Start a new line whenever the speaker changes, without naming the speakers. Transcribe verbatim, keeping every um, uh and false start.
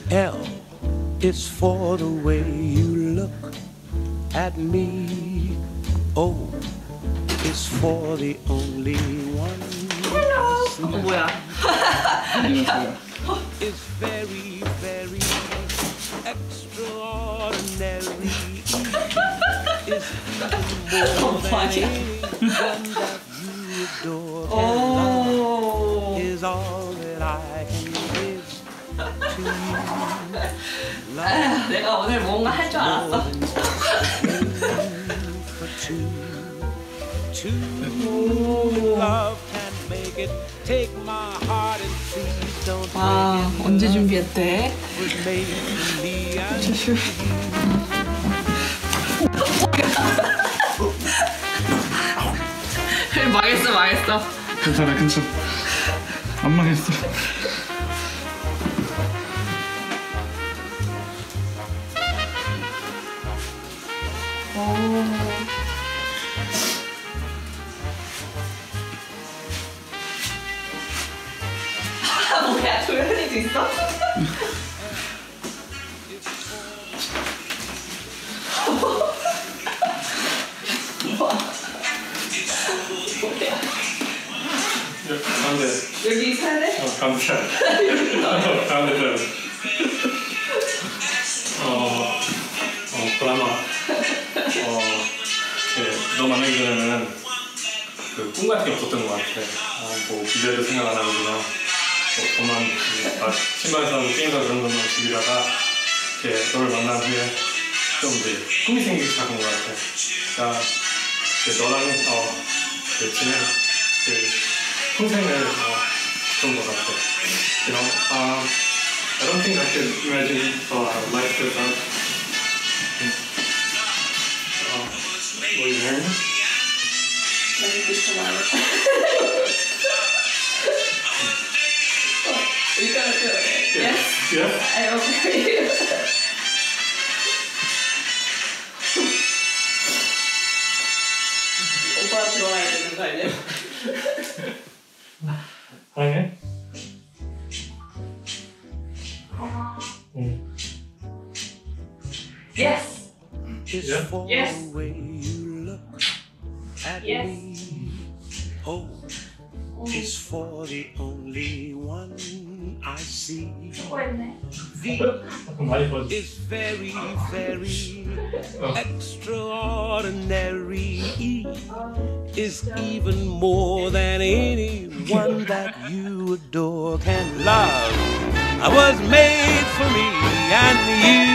L is for the way you look at me. O is for the only one.
어, 뭐야?
Is very, very extraordinary. Is even more than anyone that you adore can love. Is all that I can give to you. Love
내가 오늘 뭔가 할 줄 알았어.
for two. Two love can make it. Take my heart and please don't
와,
break it.
언제 준비했대?
Was made for me and
망했어, 망했어.
괜찮아, 괜찮아. 안 망했어.
아, 뭐야, 조연이도 있어?
가운데.
여기 살래?
어, 가운데 살. 가운데 살. 어, 어, 드라마. 어, 네, 너 만나기 전에는 그 꿈 같은 게 없었던 것 같아. 어, 뭐 미래도 생각 안 하고 그냥 뭐 돈만 아, 신발 사고 게임 사고 그런 것만 즐기다가 이렇게 너를 만난 후에 좀 이제 꿈이 생기기 시작한 것 같아. 그러니까 이제 너랑 어, 그 지낸 그 평생을 어, 그런 것 같아. You know, um, I don't think I could imagine uh, life without. Uh, will you marry me?
You gotta do it. Yes?
Yes?
I will marry you. 오빠 들어와야 되는 거 아니야?
사랑해? 응.
Yes.
is
Yeah.
for
Yes.
the way you look at
Yes.
me. O is for the only one I see. V
많이 봤어.
is very, very extraordinary. E is even more than anyone that you adore can love. I was made for me and you.